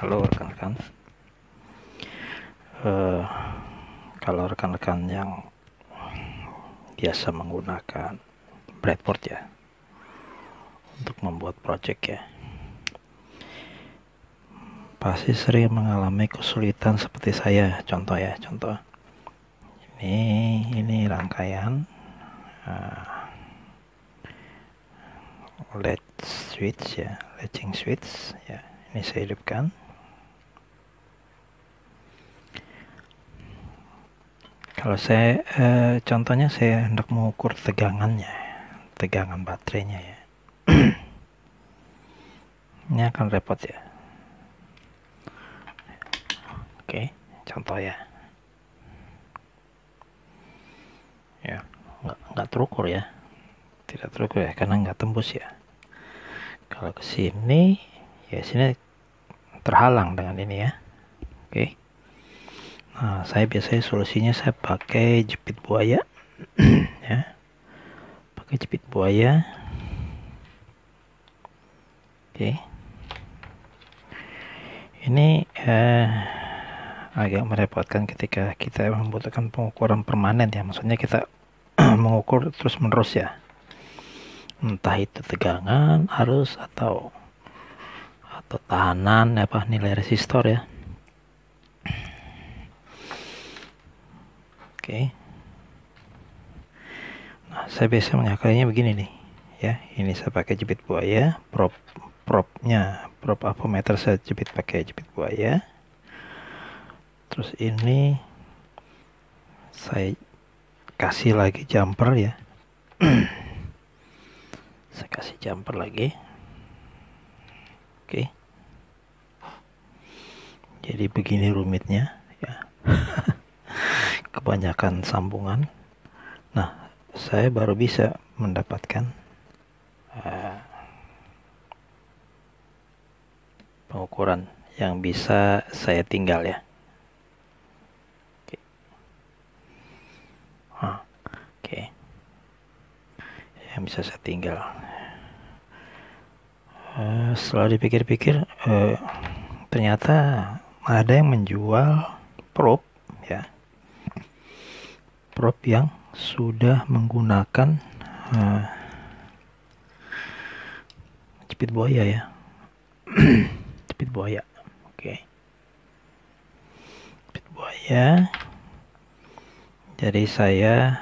Halo rekan-rekan. Kalau rekan-rekan yang biasa menggunakan breadboard ya untuk membuat project ya, pasti sering mengalami kesulitan seperti saya. Contoh ini rangkaian LED switch ya, latching switch ya. Ini saya hidupkan. Kalau saya contohnya saya hendak mengukur tegangan baterainya ya. Ini akan repot ya. Oke, contoh ya. Ya, nggak terukur ya. Tidak terukur ya, karena nggak tembus ya. Kalau ke sini ya, sini terhalang dengan ini ya. Oke. Nah, saya biasanya solusinya saya pakai jepit buaya ya. Pakai jepit buaya. Oke. Ini agak merepotkan ketika kita membutuhkan pengukuran permanen ya. Maksudnya kita mengukur terus menerus ya. Entah itu tegangan, arus atau tahanan nilai resistor ya. Oke. Nah, saya biasa mengakalinya begini nih ya. Ini saya pakai jepit buaya, prop avometer saya pakai jepit buaya. Terus ini saya kasih lagi jumper ya. Saya kasih jumper lagi. Oke. Jadi begini rumitnya ya. Kebanyakan sambungan. Nah, saya baru bisa mendapatkan pengukuran yang bisa saya tinggal ya. Oke. Yang bisa saya tinggal. Setelah dipikir-pikir, ternyata ada yang menjual probe ya. Probe yang sudah menggunakan jepit buaya ya. Jepit buaya. Oke. Jepit buaya. Jadi saya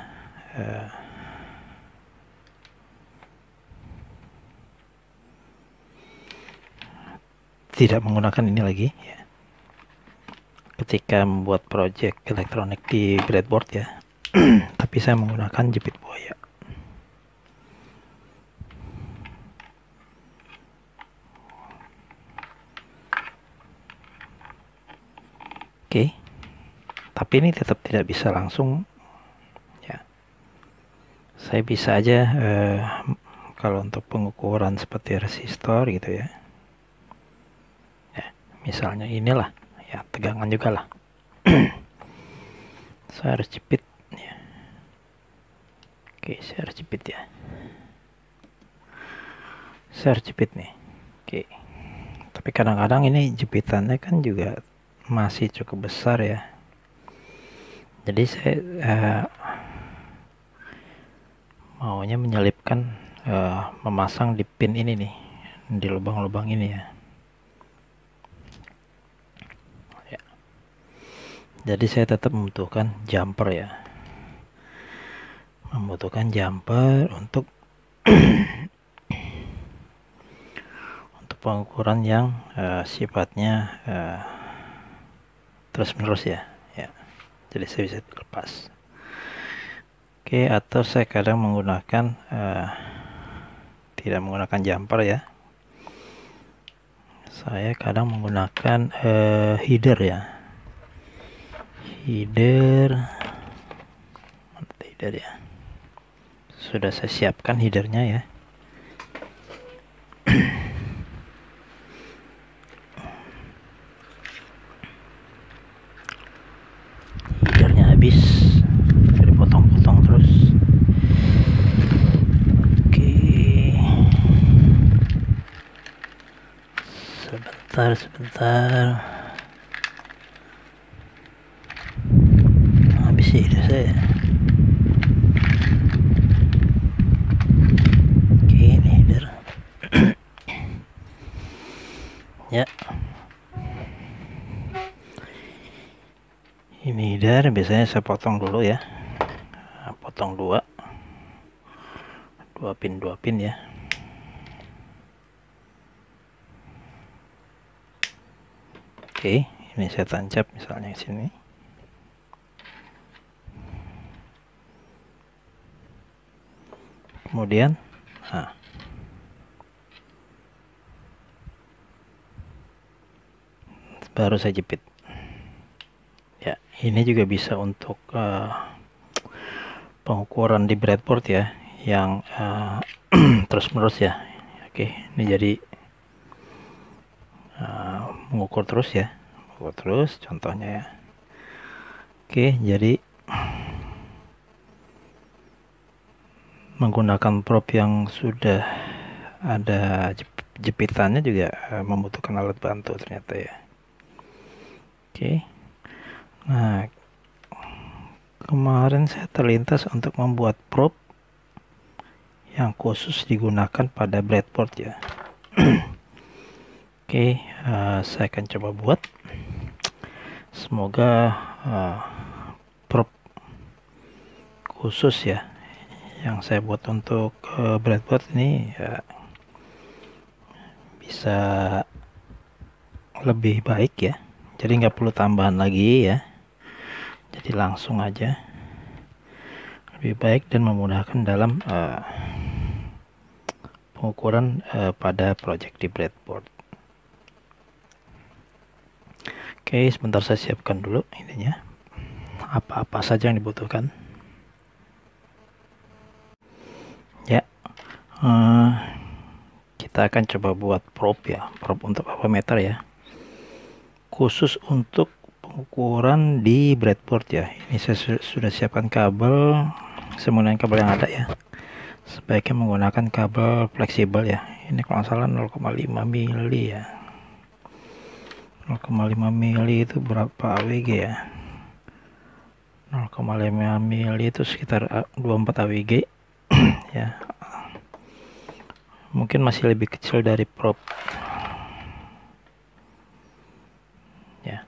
tidak menggunakan ini lagi ya. Ketika membuat project elektronik di breadboard ya. Tapi saya menggunakan jepit buaya. Oke. Tapi ini tetap tidak bisa langsung ya. Saya bisa aja kalau untuk pengukuran seperti resistor gitu ya. Ya, misalnya inilah ya, tegangan juga lah. Saya harus jepit ya. Oke, saya harus jepit ya. Saya harus jepit nih. Oke. Tapi kadang-kadang ini jepitannya kan juga masih cukup besar ya. Jadi saya maunya menyelipkan memasang di pin ini nih, di lubang-lubang ini ya. Jadi saya tetap membutuhkan jumper ya. Membutuhkan jumper untuk untuk pengukuran yang sifatnya terus menerus ya. Jadi saya bisa lepas. Oke, atau saya kadang menggunakan tidak menggunakan jumper ya. Saya kadang menggunakan header ya. Header ya. Sudah saya siapkan headernya ya. Headernya habis, dipotong-potong terus. Oke. Sebentar. sebentar. Habis ide saya. Oke, ini header. Ya. Ini header, biasanya saya potong dulu ya. Nah, potong dua pin ya. Oke, ini saya tancap misalnya di sini. Kemudian, baru saya jepit. Ya, ini juga bisa untuk pengukuran di breadboard ya, yang terus-menerus ya. Oke, ini jadi mengukur terus ya, mengukur terus contohnya ya. Oke, jadi menggunakan prop yang sudah ada jepitannya juga membutuhkan alat bantu ternyata ya. Oke, nah kemarin saya terlintas untuk membuat prop yang khusus digunakan pada breadboard ya. Oke, saya akan coba buat. Semoga prop khusus ya yang saya buat untuk breadboard ini ya bisa lebih baik ya. Jadi nggak perlu tambahan lagi ya. Jadi langsung aja lebih baik dan memudahkan dalam pengukuran pada project di breadboard. Oke, sebentar saya siapkan dulu ininya. Apa-apa saja yang dibutuhkan. Ya, kita akan coba buat prop ya. Prop untuk apa meter ya. Khusus untuk pengukuran di breadboard ya. Ini saya sudah siapkan kabel. Saya menggunakan kabel yang ada ya. Sebaiknya menggunakan kabel fleksibel ya. Ini kalau salah 0,5 mili ya. 0,5 mili itu berapa AWG ya? 0,5 mili itu sekitar 24 AWG ya. Mungkin masih lebih kecil dari prop ya.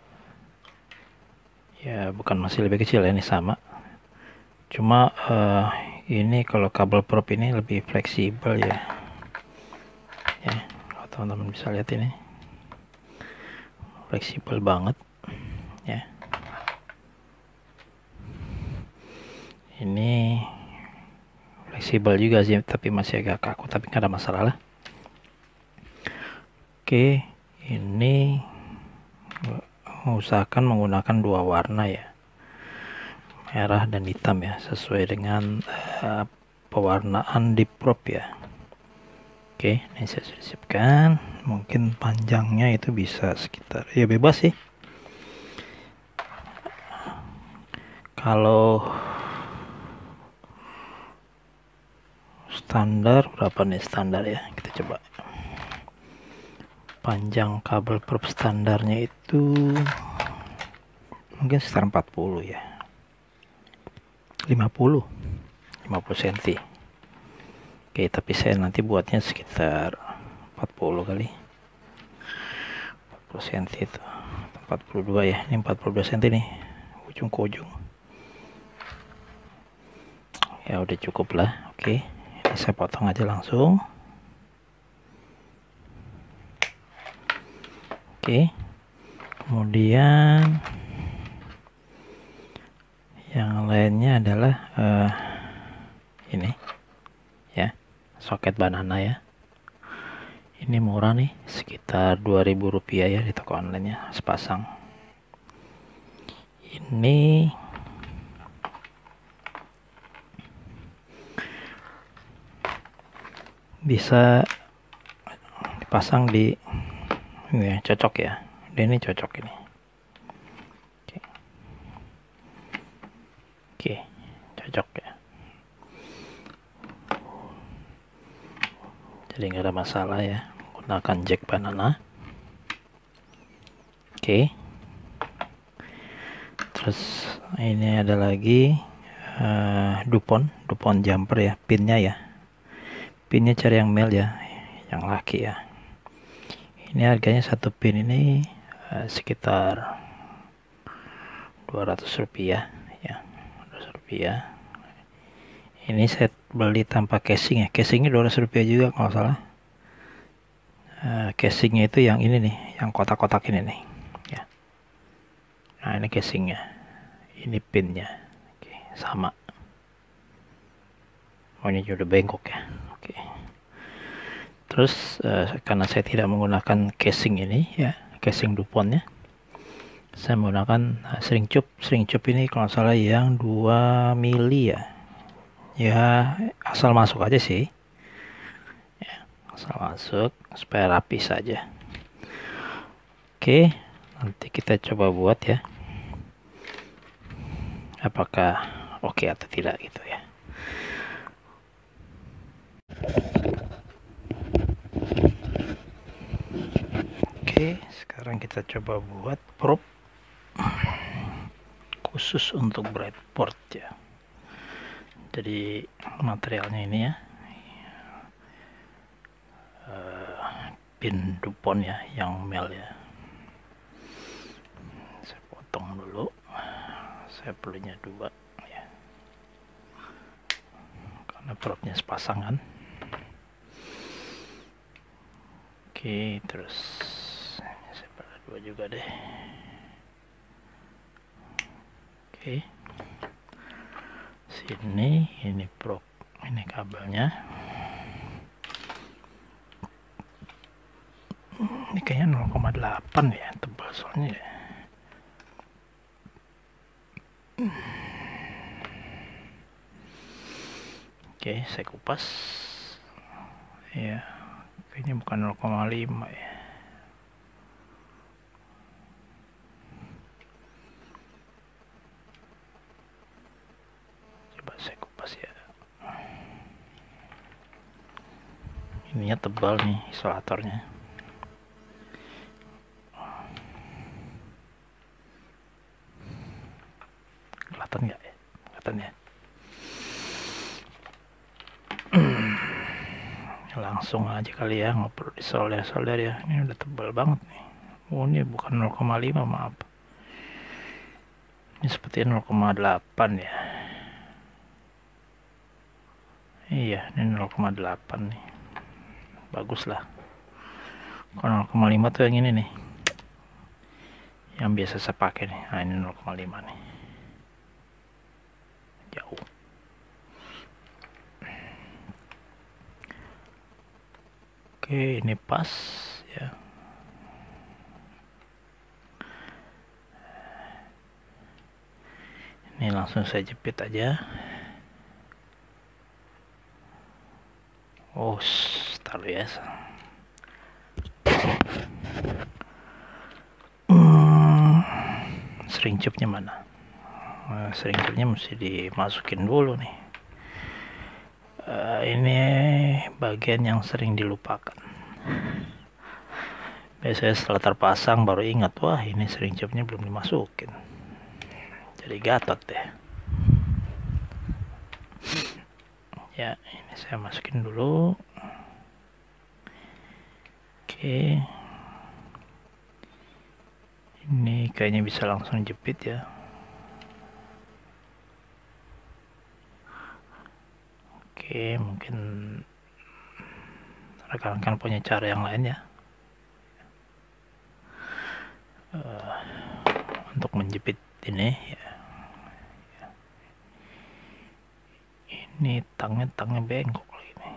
Ya bukan masih lebih kecil ya, ini sama. Cuma ini kalau kabel prop ini lebih fleksibel ya. Ya, kalau teman-teman bisa lihat ini fleksibel banget ya. Ini fleksibel juga sih, tapi masih agak kaku, tapi nggak ada masalah lah. Oke, ini usahakan menggunakan dua warna ya, merah dan hitam ya, sesuai dengan pewarnaan di prop ya. Oke, ini saya sudah siapkan. Mungkin panjangnya itu bisa sekitar, ya bebas sih. Kalau standar berapa nih standar ya, kita coba. Panjang kabel prop standarnya itu mungkin sekitar 40 ya, 50 cm. Oke, tapi saya nanti buatnya sekitar 40 kali 40 cm itu 42 ya, ini 42 cm nih ujung ke ujung ya, udah cukup lah. Oke, ini saya potong aja langsung. Oke, kemudian yang lainnya adalah ini ya, soket banana ya. Ini murah nih, sekitar 2000 rupiah ya di toko online nya sepasang. Ini bisa dipasang di ini ya, cocok ya. Dan ini cocok ini. Oke, cocok ya. Jadi nggak ada masalah ya, gunakan jack banana. Oke. Terus ini ada lagi Dupont jumper ya, pinnya ya. Pinnya cari yang male ya, yang laki ya. Ini harganya satu pin ini sekitar 200 rupiah ya, 200 rupiah. Ini saya beli tanpa casing ya, casingnya 200 rupiah juga kalau salah. Casingnya itu yang ini nih, yang kotak-kotak ini nih ya. Nah ini casingnya, ini pinnya. Oke, sama. Oh ini juga udah bengkok ya. Oke. Terus karena saya tidak menggunakan casing ini ya, casing Dupontnya, saya menggunakan sering cup ini kalau salah yang 2 mili ya. Ya asal masuk aja sih ya, asal masuk supaya rapi saja. Oke, nanti kita coba buat ya, apakah oke atau tidak gitu ya. Oke, sekarang kita coba buat prop khusus untuk breadboard ya. Jadi materialnya ini ya, pin Dupont ya, yang male ya. Saya potong dulu, saya perlunya 2 ya, karena propnya sepasangan. Oke, terus saya perlu 2 juga deh. Oke, sini ini prop, ini kabelnya. Ini kayaknya 0,8 ya, tebal soalnya ya. Oke, saya kupas ya, kayaknya bukan 0,5 ya. Coba saya kupas ya. Ininya tebal nih isolatornya. Kelihatan nggak ya? Kelihatan ya. Langsung aja kali ya, nggak perlu disolder ya. Ini udah tebal banget nih. Oh ini bukan 0,5, maaf. Ini sepertinya 0,8 ya. Iya, ini 0,8 nih. Bagus lah. Kalau 0,5 tuh yang ini nih, yang biasa saya pakai nih. Nah ini 0,5 nih, jauh. Oke, ini pas ya. Ini langsung saya jepit aja. Oh, taruh ya. Sering cupnya mana? Sering cupnya mesti dimasukin dulu nih. Ini bagian yang sering dilupakan. Biasanya setelah terpasang baru ingat, wah ini sering cupnya belum dimasukin. Jadi gatot deh. Ya, ini saya masukin dulu. Oke. Ini kayaknya bisa langsung jepit ya. Oke, mungkin rekan-rekan punya cara yang lain ya, untuk menjepit ini ya. Ini tangnya bengkok lagi nih.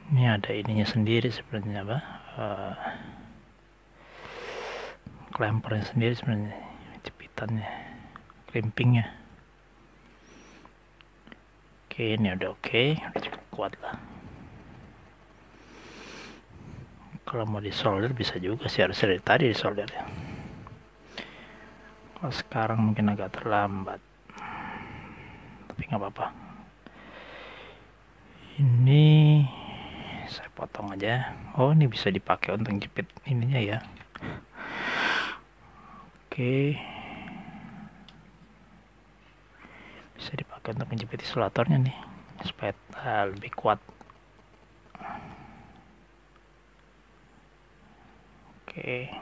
Ini ada ininya sendiri sebenarnya, apa, klempernya sendiri sebenarnya, jepitannya, crimpingnya. Oke, ini udah cukup kuat lah. Kalau mau disolder bisa juga sih, harus dari tadi disolder ya. Kalau sekarang mungkin agak terlambat, tapi nggak apa-apa. Ini saya potong aja. Oh, ini bisa dipakai untuk jepit ininya ya. Oke, bisa dipakai untuk menjepit isolatornya nih, supaya lebih kuat. Oke.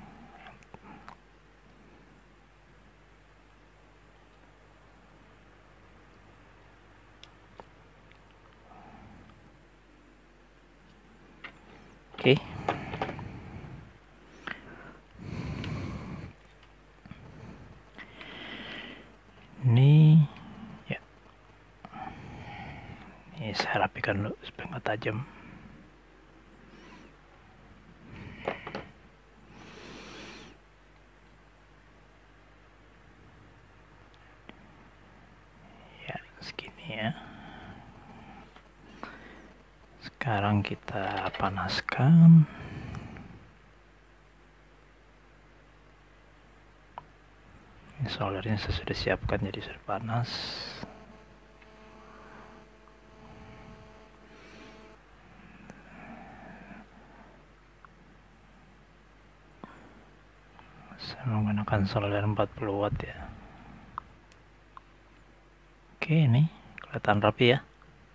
Oke. Ini ya. Ini saya rapikan dulu supaya nggak tajam. Ya, segini ya. Sekarang kita panaskan. Ini soldernya saya sudah siapkan, jadi sudah panas. Saya menggunakan solder 40 watt ya. Oke, ini kelihatan rapi ya.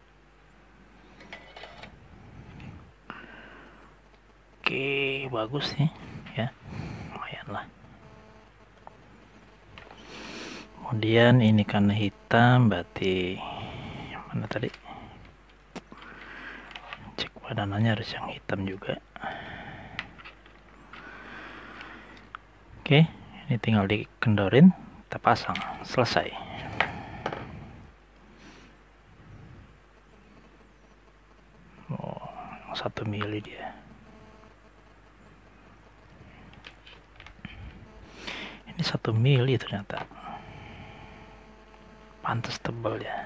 Oke, bagus nih ya, lumayan lah. Kemudian ini karena hitam, berarti mana tadi, cek padanannya harus yang hitam juga. Oke, ini tinggal dikendorin, kita pasang, selesai. Oh, 1 mili dia. Ini 1 mili ternyata. Pantas tebal ya.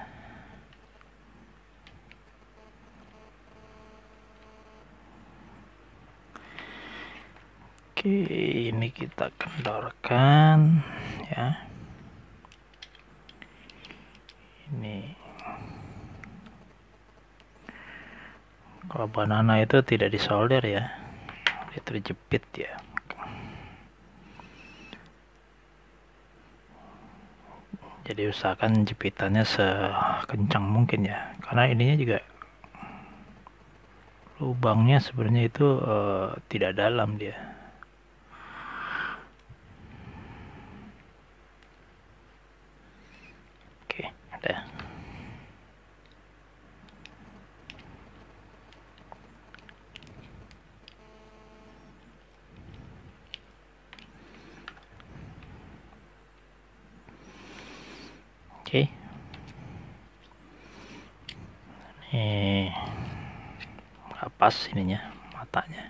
Oke, ini kita kendorkan ya. Ini kalau banana itu tidak disolder ya, dia terjepit ya. Jadi usahakan jepitannya sekencang mungkin ya, karena ininya juga lubangnya sebenarnya itu tidak dalam dia. Oke, udah. Oke. Ini pas ininya, matanya.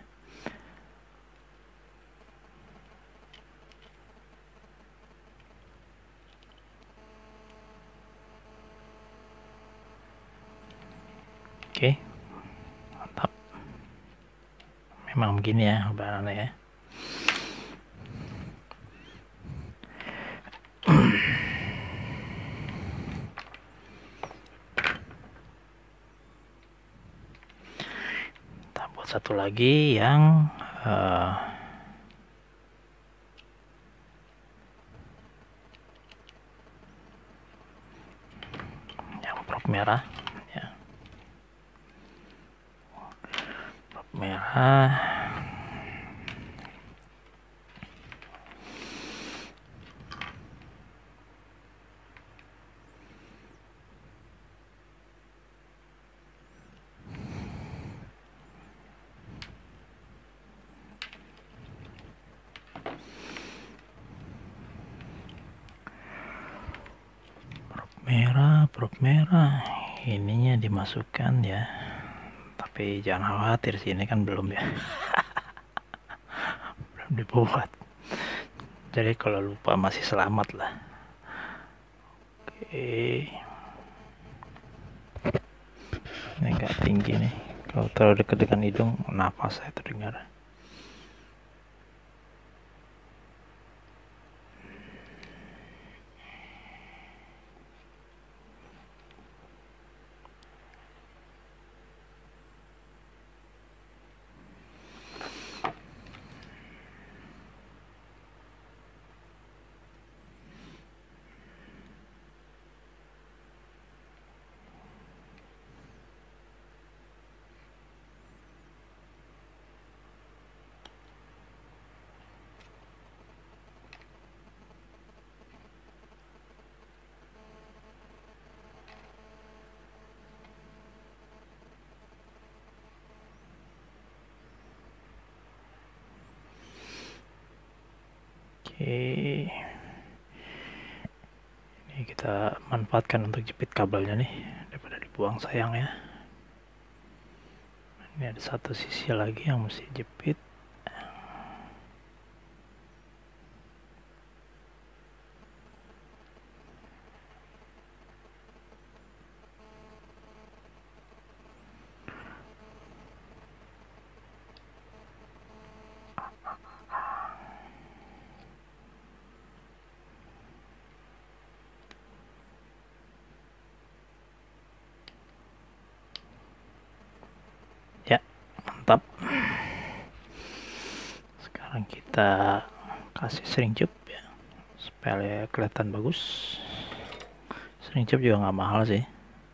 Oke, mantap. Memang begini ya banana ya. Kita buat satu lagi yang prop merah ya. Prop merah. Prop merah ininya dimasukkan ya, tak Tapi jangan khawatir sih, ini kan belum ya. Belum dibuat. Jadi kalau lupa masih selamat lah. Oke. Ini agak tinggi nih. Kalau terlalu dekat dengan hidung, nafas saya terdengar. Oke, ini kita manfaatkan untuk jepit kabelnya nih, daripada dibuang sayang ya. Ini ada satu sisi lagi yang mesti jepit. Ya, mantap. Sekarang kita kasih sering cup ya, supaya kelihatan bagus. Sering cup juga nggak mahal sih.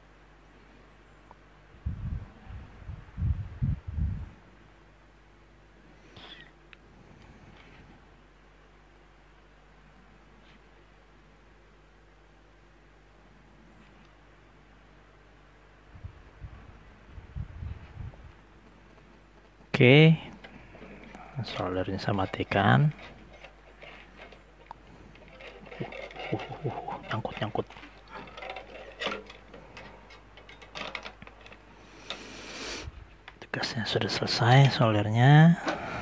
Oke, soldernya saya matikan. Nyangkut. Gasnya sudah selesai, soldernya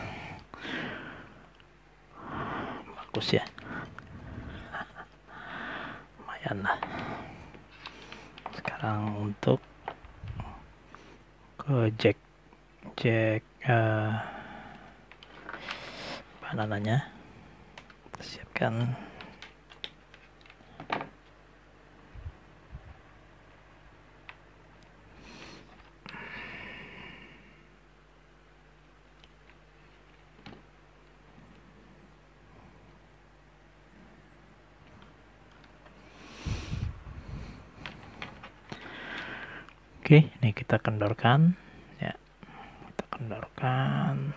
bagus ya, lumayan lah. Sekarang untuk ke jack banananya kita siapkan. Oke, ini kita kendorkan ya, kita kendorkan.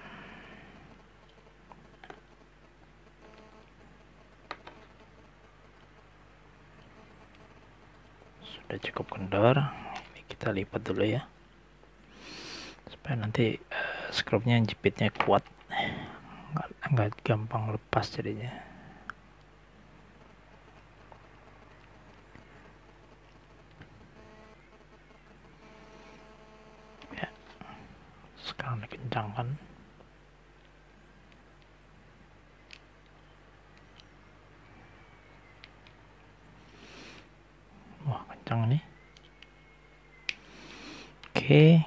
Sudah cukup kendor, ini kita lipat dulu ya, supaya nanti skrupnya jepitnya kuat, nggak gampang lepas jadinya. Ya, sekarang dikencangkan. Wah, kencang nih. Oke,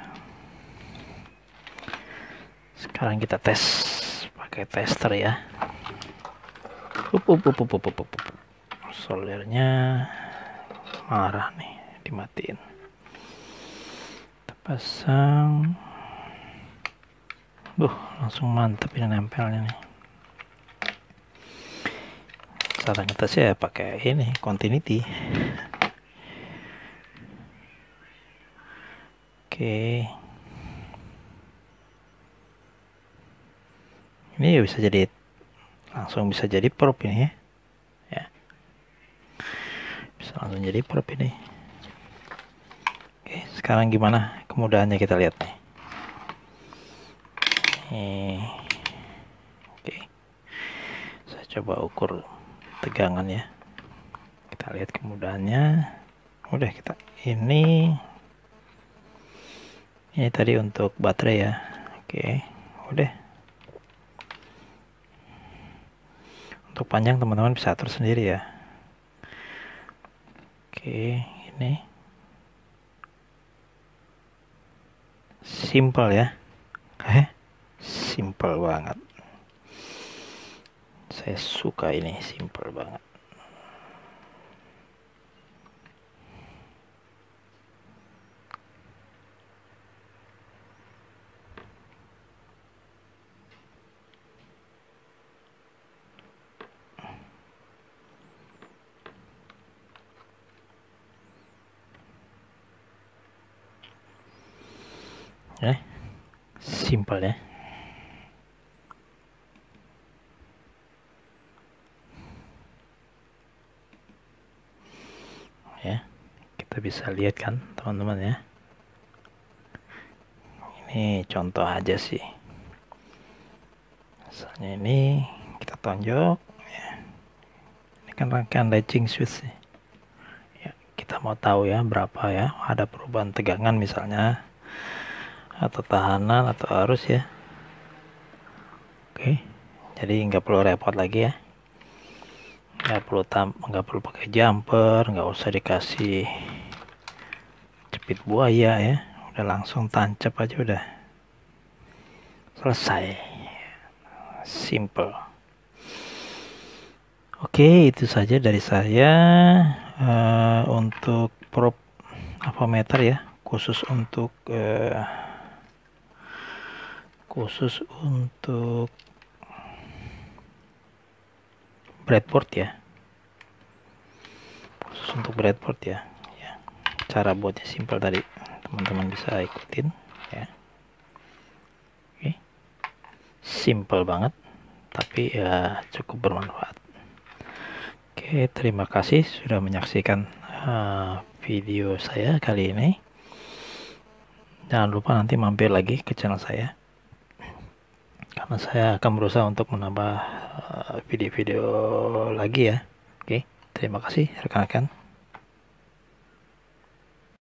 sekarang kita tes pakai tester ya. Soldernya marah nih, dimatiin. Kita pasang. Langsung mantap ini nempelnya nih. Cara ngetesnya ya pakai ini continuity. Oke, ini ya bisa jadi, langsung bisa jadi prop ini ya, bisa langsung jadi prop ini. Oke, sekarang gimana kemudahannya kita lihat nih. Oke, saya coba ukur tegangan ya, kita lihat kemudahannya. Udah, kita ini Ini tadi untuk baterai ya. Oke, udah. Untuk panjang teman-teman bisa atur sendiri ya. Oke, ini simple ya. Simple banget. Saya suka ini, simple banget. Simple ya. Ya, kita bisa lihat kan teman-teman ya. Ini contoh aja sih. Misalnya ini kita tonjok ya. Ini kan rangkaian latching switch nih. Ya, kita mau tahu ya berapa ya, ada perubahan tegangan misalnya, atau tahanan atau arus ya. Oke, jadi nggak perlu repot lagi ya. Nggak perlu pakai jumper, nggak usah dikasih jepit buaya ya, udah langsung tancap aja udah selesai, simple. Oke, itu saja dari saya untuk probe avometer ya, khusus untuk breadboard ya, khusus untuk breadboard ya. Cara buatnya simple tadi, teman-teman bisa ikutin ya. Oke, simple banget tapi ya cukup bermanfaat. Oke, terima kasih sudah menyaksikan video saya kali ini. Jangan lupa nanti mampir lagi ke channel saya, karena saya akan berusaha untuk menambah video-video lagi ya. Oke, terima kasih rekan-rekan.